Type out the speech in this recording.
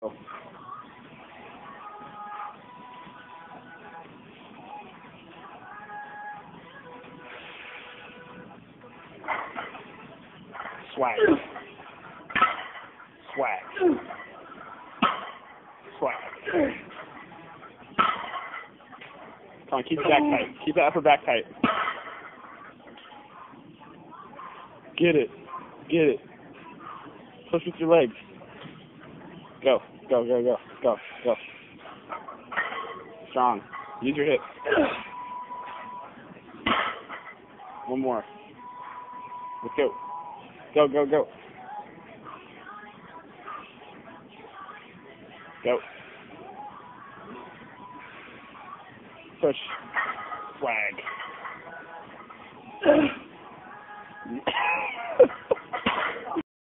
Oh. Swag. Swag. Swag. Come on, keep the back tight. Keep the upper back tight. Get it. Get it. Push with your legs. Go. Go, go, go. Go, go. Strong. Use your hips. One more. Let's go. Go, go, go. Go. Push. Swag.